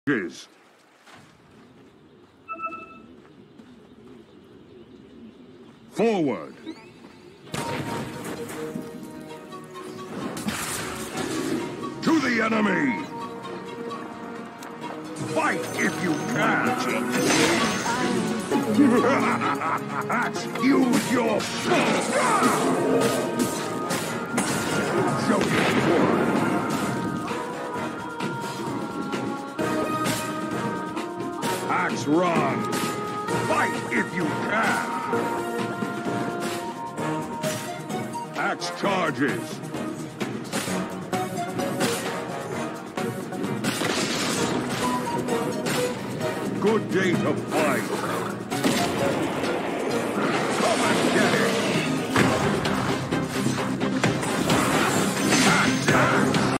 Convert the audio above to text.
Is. Forward. To the enemy. Fight if you can. Use your show your Axe run. Fight if you can. Axe charges. Good day to fight.